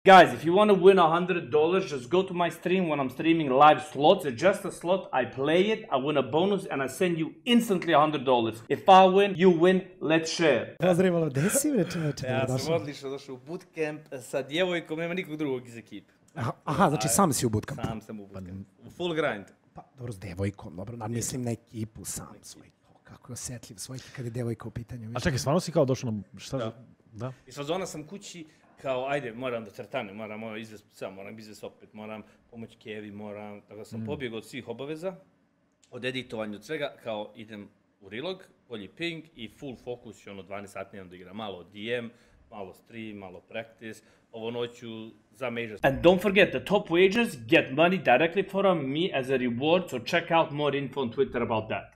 Guys, if you want to win $100, just go to my stream when I'm streaming live slots. It's just a slot. I play it, I win a bonus, and I send you instantly $100. If I win, you win. Let's share. Pozdravljamo, gde si bre čoveče? Ja sam odlično došao u bootcamp sa djevojkom, nema nikog drugog iz ekipe. Aha, znači sam si u bootcampu. Sam sam u bootcampu. U full grind. Pa dobro, s devojkom, dobro, mislim na ekipu sam svoj. Kako je osjetljiv svoj kad je devojka u pitanju. A čekaj, stvarno si kao došao na... Šta? Da. Iz fazona sam kući, kao ajde, moram da crtanem, moram izvest psa, moram izvest opet, moram pomoći Kevi, moram... Tako da sam pobjegao od svih obaveza, od editovanja, od svega, kao idem u Rilog, bolji ping i full focus, 12 sati nemam da igram, malo DM, malo stream, malo practice, ovo noću za majors. And don't forget, the top wagers get money directly from me as a reward, so check out more info on Twitter about that.